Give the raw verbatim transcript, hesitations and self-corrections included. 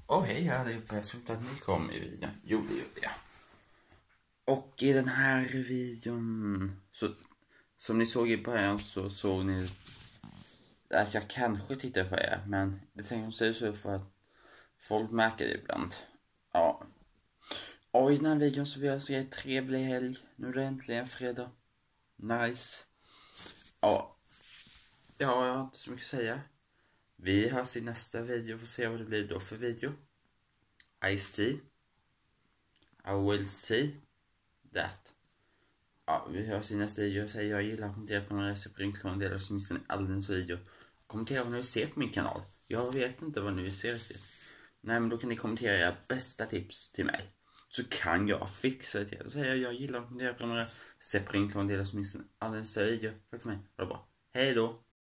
Och hej allihopa, jag såg att ni kom i videon. Jo, det gjorde jag. Och i den här videon, så, som ni såg i början så såg ni att jag kanske tittar på er. Men det tänker sig så för att folk märker det ibland. Ja. Och i den här videon så vill jag säga trevlig helg. Nu är det äntligen fredag. Nice. Ja. Ja, jag har inte så mycket att säga. Vi hörs i nästa video, får se vad det blir då för video. I see. I will see that. Ja, vi hörs i nästa video. Jag säger jag gillar att kommentera på några receptioner som missar alldeles video. Kommentera vad ni ser på min kanal. Jag vet inte vad ni ser riktigt. Nej, men då kan ni kommentera era bästa tips till mig. Så kan jag fixa det till er. Då säger jag jag gillar att kommentera på några receptioner som missar alldeles video. Tack för mig. Ha det bra. Hej då.